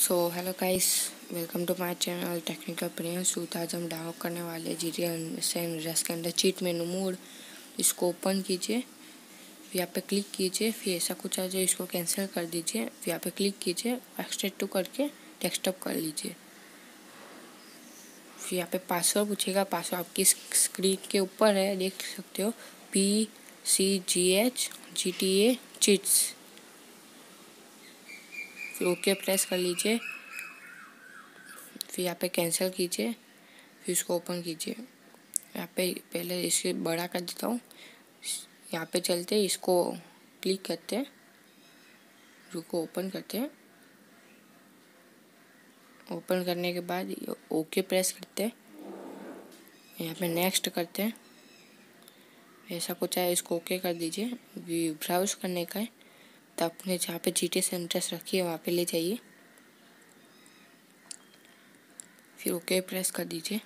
So hello guys, welcome to my channel technical Priyanshu. आज हम download करने वाले GTA सैन एंड्रेआस के अंदर चीट मेनू मोड। इसको ओपन कीजिए, फिर यहाँ पे क्लिक कीजिए, फिर ऐसा कुछ आ जाए, इसको कैंसिल कर दीजिए। फिर यहाँ पे क्लिक कीजिए, एक्सट्रैक्ट टू करके डेस्कटॉप कर लीजिए। फिर यहाँ पे पासवर्ड पूछेगा, पासवर्ड आपकी स्क्रीन के ऊपर है, देख सकते हो, PCGH GTA चीट्स। फिर ओके प्रेस कर लीजिए, फिर यहाँ पे कैंसिल कीजिए, फिर इसको ओपन कीजिए। यहाँ पे पहले इसे बड़ा कर देता हूँ। यहाँ पे चलते इसको क्लिक करते हैं, रुको ओपन करते हैं। ओपन करने के बाद ओके प्रेस करते हैं, यहाँ पे नेक्स्ट करते हैं। ऐसा कुछ है, इसको ओके कर दीजिए। ब्राउज करने का है तो अपने जहाँ पे GTA सैन एंड्रेआस रखी है वहाँ पे ले जाइए, फिर ओके प्रेस कर दीजिए,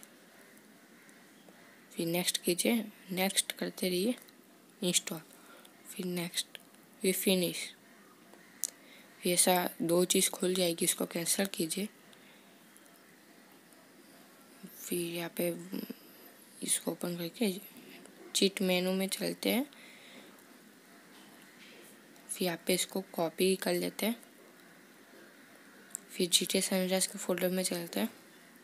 फिर नेक्स्ट कीजिए। नेक्स्ट करते रहिए, इंस्टॉल, फिर नेक्स्ट, फिर फिनिश। फिर ऐसा 2 चीज़ खुल जाएगी, इसको कैंसिल कीजिए। फिर यहाँ पे इसको ओपन करके चीट मेनू में चलते हैं। फिर यहाँ पे इसको कॉपी कर लेते हैं, फिर GTA सैन एंड्रेआस के फोल्डर में चलते हैं।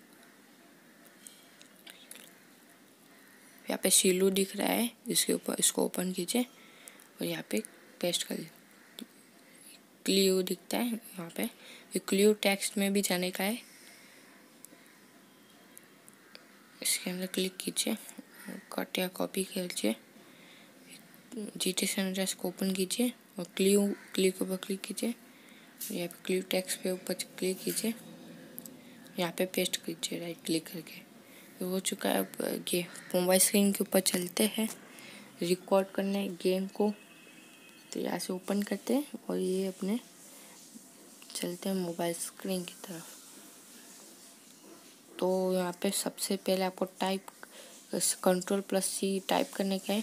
यहाँ पे सीलू दिख रहा है, इसके ऊपर इसको ओपन कीजिए और यहाँ पे पेस्ट कर लीजिए। क्लियर दिखता है यहाँ पे, क्लियर टेक्स्ट में भी जाने का है। इसके अंदर क्लिक कीजिए, कट या कॉपी कीजिए, GTA सैन एंड्रेआस को ओपन कीजिए और क्लियर के ऊपर क्लिक कीजिए। यहाँ पे क्लियर टेक्स्ट पे ऊपर क्लिक कीजिए, यहाँ पे पेस्ट कीजिए राइट क्लिक करके। तो हो चुका है। अब ये मोबाइल स्क्रीन के ऊपर चलते हैं रिकॉर्ड करने गेम को। तो यहाँ से ओपन करते हैं और ये अपने चलते हैं मोबाइल स्क्रीन की तरफ। तो यहाँ पे सबसे पहले आपको टाइप Ctrl+C टाइप करने का है।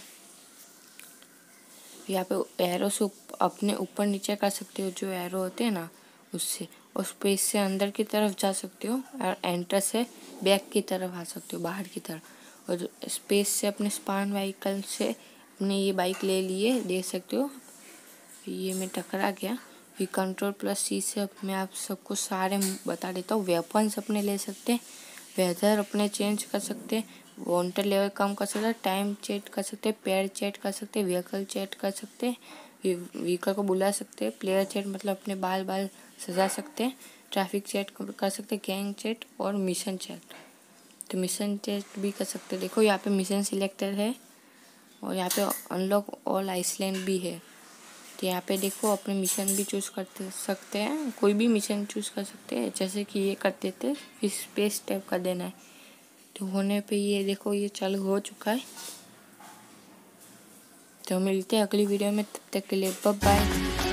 यहाँ पे एरो से अपने ऊपर नीचे कर सकते हो, जो एरो होते हैं ना उससे, और स्पेस से अंदर की तरफ जा सकते हो, और एंटर से बैक की तरफ आ सकते हो, बाहर की तरफ। और स्पेस से अपने स्पान व्हीकल से अपने ये बाइक ले लिए, देख सकते हो। ये मैं टकरा गया। फिर Ctrl+C से मैं आप सबको सारे बता देता हूँ। वेपन्स अपने ले सकते हैं, वेदर अपने चेंज कर सकते हैं, वाटर लेवल कम कर सकते हैं, टाइम चेट कर सकते हैं, पेयर चेट कर सकते हैं, व्हीकल चेट कर सकते हैं, व्हीकल को बुला सकते हैं, प्लेयर चेट मतलब अपने बाल सजा सकते हैं, ट्रैफिक चेट कर सकते हैं, गैंग चेट और मिशन चेट। तो मिशन चेट भी कर सकते हैं। देखो यहाँ पे मिशन सिलेक्टेड है और यहाँ पे अनलॉक ऑल आइसलैंड भी है। तो यहाँ पे देखो अपने मिशन भी चूज़ कर सकते हैं, कोई भी मिशन चूज़ कर सकते हैं। जैसे कि ये करते थे, फिर स्पेस टैप कर देना है। तो होने पे ये देखो ये चालू हो चुका है। तो मिलते हैं अगली वीडियो में, तब तक के लिए बाय बाय।